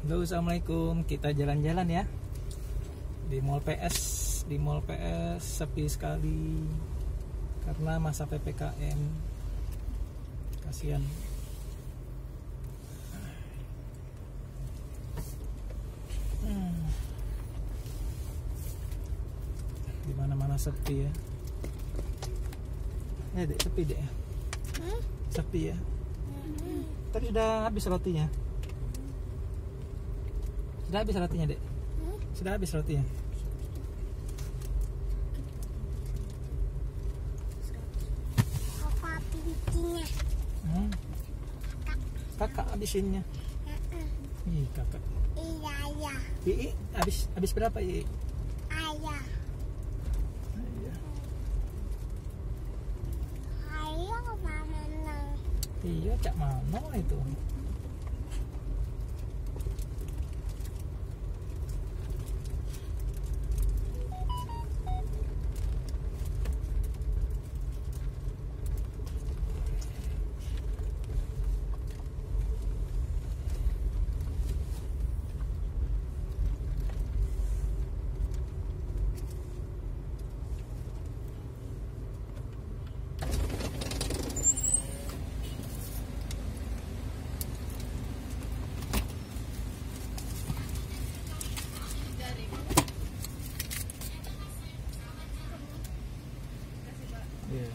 Halo, assalamualaikum. Kita jalan-jalan ya di Mall PS. Di Mall PS sepi sekali karena masa PPKM. Kasihan. Di mana-mana sepi ya. Dek, sepi dek. Sepi ya. Tadi sudah habis rotinya. Sudah habis rotinya, Dek? Sudah habis rotinya? Apa pincinya? Kakak habisinnya. Ih, kakak. Iya. Ii, habis berapa, Ii? Ayah. Iya. Ayah kemana? Iya, cak mana itu? Iya.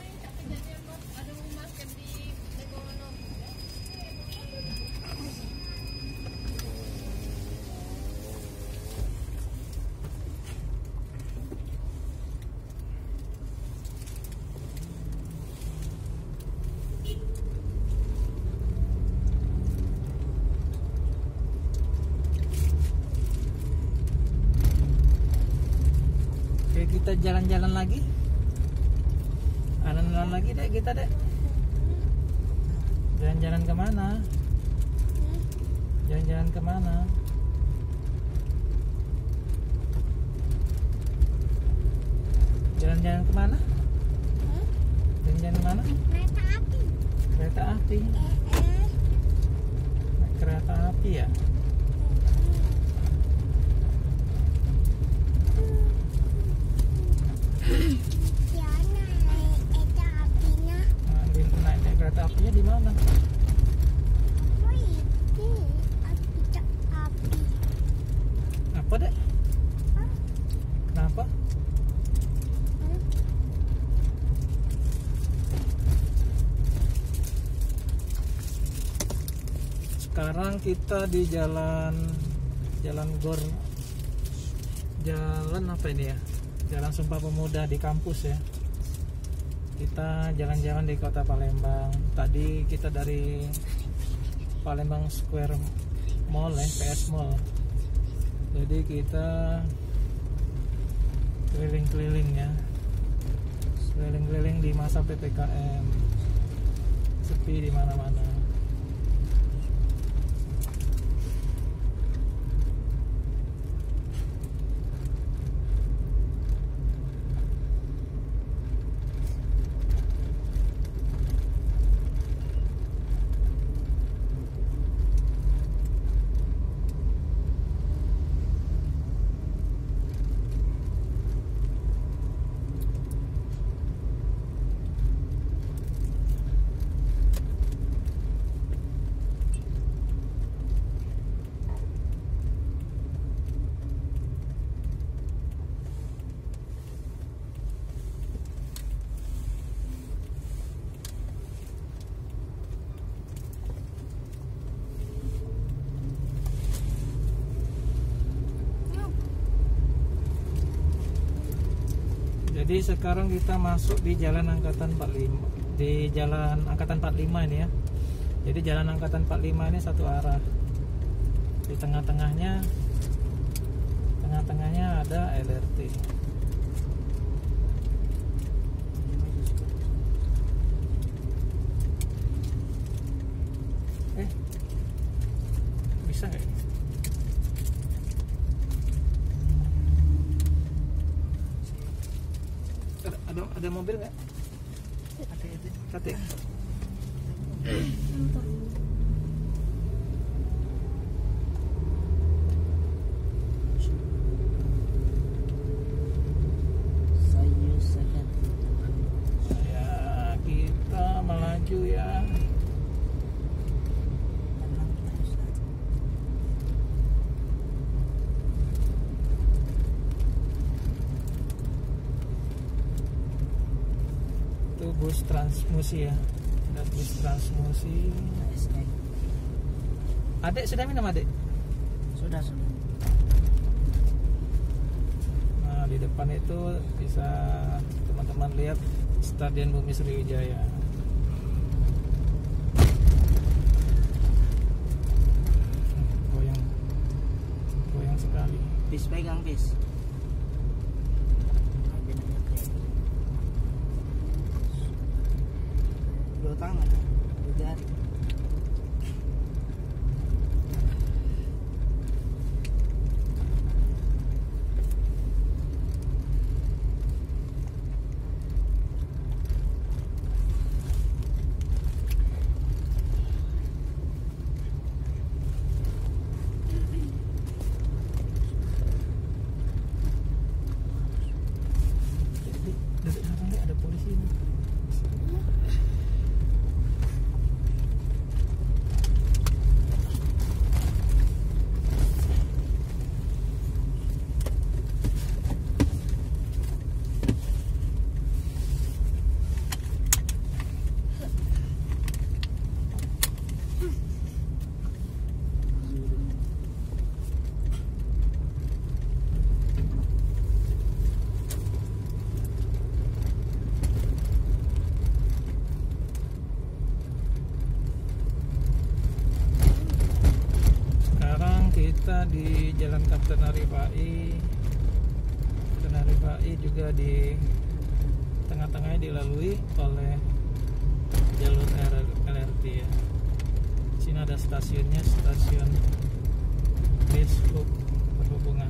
Oke, kita jalan-jalan lagi. Jalan-jalan lagi dek kita dek. Jalan-jalan kemana? Jalan-jalan kemana? Jalan-jalan kemana? Jalan-jalan kemana? Kereta api. Kereta api. Naik kereta api ya? Siapa naik kereta apinya? Naik kereta apinya di mana? Oh itu api. Apa dek? Kenapa? Sekarang kita di jalan Gor, jalan apa ini ya? Jalan Sumpah Pemuda di kampus ya. Kita jalan-jalan di kota Palembang. Tadi kita dari Palembang Square Mall ya, PS Mall. Jadi kita keliling-keliling ya. Keliling-keliling di masa PPKM. Sepi di mana-mana. Jadi sekarang kita masuk di Jalan Angkatan 45. Di Jalan Angkatan 45 ini ya. Jadi Jalan Angkatan 45 ini satu arah. Di tengah-tengahnya ada LRT. Bisa nggak ini? Ada mobil nggak? Hati-hati. bus transmusi ya. Ada bus transmusi. Adek sudah minum adek? Sudah. Nah di depan itu bisa teman-teman lihat Stadion Bumi Sriwijaya. Goyang sekali. Bis pegang bis. Dua tangan, dua jari. Dari belakang nih ada polisi ini. Kita di Jalan Kapten Arifai. Kapten Arifai juga di tengah-tengahnya dilalui oleh jalur LRT ya. Sini ada stasiunnya, stasiun Dishub Perhubungan.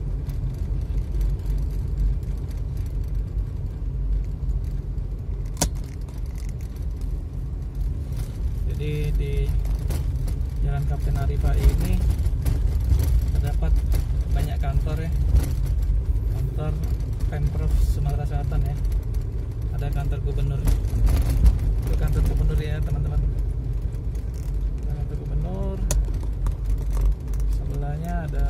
Jadi di Jalan Kapten Arifai ini terdapat banyak kantor ya, kantor Pemprov Sumatera Selatan ya. Ada kantor gubernur, itu kantor gubernur ya teman-teman. Kantor gubernur, sebelahnya ada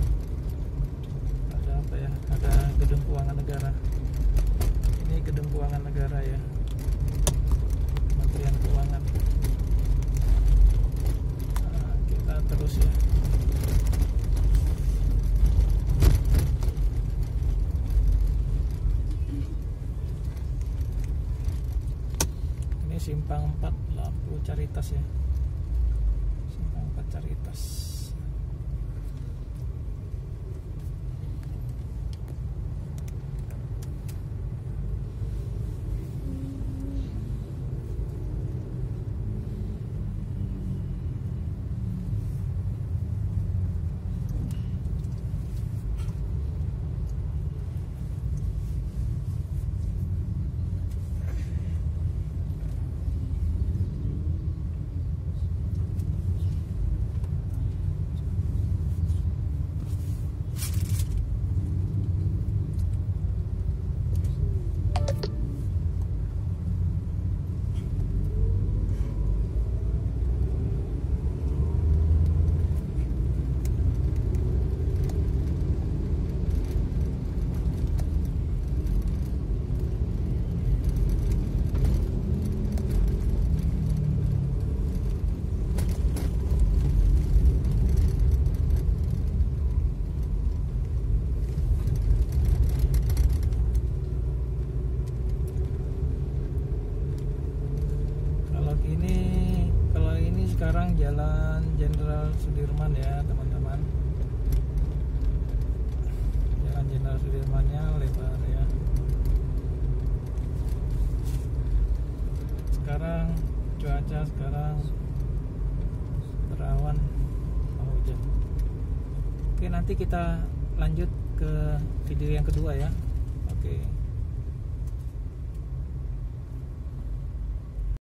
apa ya? Ada gedung keuangan negara. Ini gedung keuangan negara ya, Kementerian Keuangan. Nah, kita terus ya. Simpang 4 lampu Caritas ya. Simpang 4 Caritas. Sekarang Jalan Jenderal Sudirman ya teman-teman. Jalan Jenderal Sudirmannya lebar ya. Sekarang cuaca berawan, mau hujan. Oke, nanti kita lanjut ke video yang kedua ya. Oke.